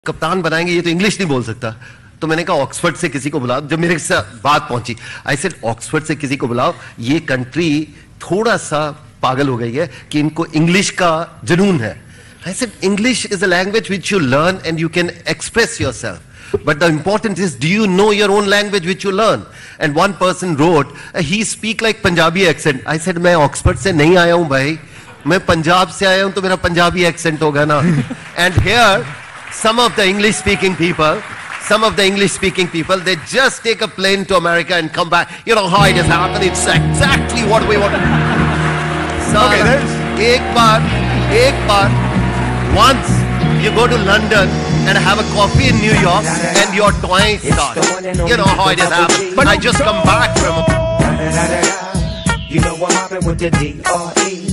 कप्तान बनाएंगे, ये तो इंग्लिश नहीं बोल सकता। तो मैंने कहा ऑक्सफोर्ड से किसी को बुलाओ। जब मेरे साथ बात पहुंची, आई सेड ऑक्सफोर्ड से किसी को बुलाओ, ये कंट्री थोड़ा सा पागल हो गई है कि इनको इंग्लिश का जुनून है। I said English is a language which you learn and you can express yourself. But the important is, do you know your own language which you learn? And one person wrote, he speak like Punjabi accent. I said, मैं Oxford से नहीं आया हूं भाई, मैं पंजाब से आया हूं, तो मेरा पंजाबी accent होगा ना। And here, some of the English-speaking people, they just take a plane to America and come back. You know how it has happened. It's exactly what we want. So, okay, एक बार, once you go to London and have a coffee in New York and your toy starts. You know how it has happened. But I just come back from. You know what happened with the D.R.E.